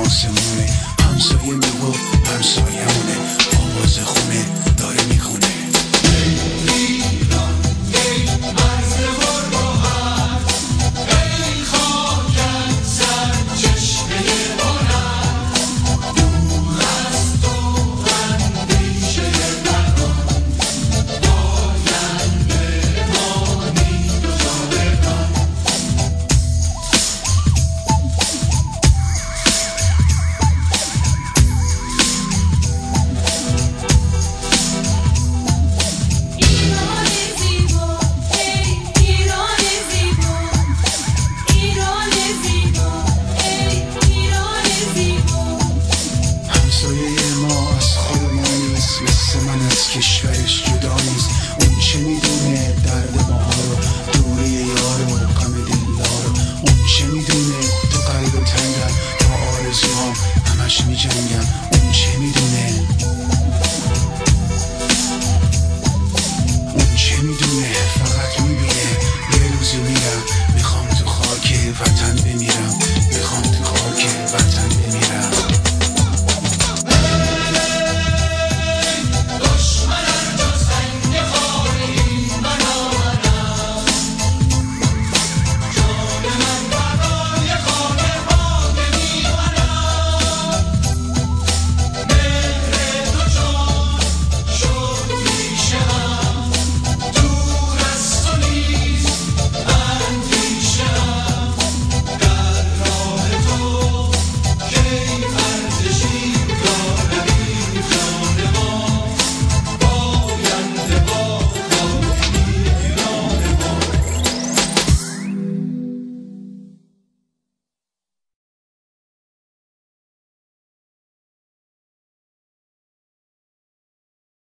آسمونه. همسایه میگفت همسایه‌مونه، آواز خونه داره میخونه. ایران ای مرز قربت، ای خاکت سرچشمه بارد، دور از تو اندیشه مردم، آینده مانی و جاودان. همسایه ما از خودمان نیست، مثل من از کشورش جدا نیست. اون چه میدونه درد ماها رو، دوری یار و غم دلدار. اون چه میدونه تو قلب تنگم، تا آرزوهام همش میجنگم. اون چه میدونه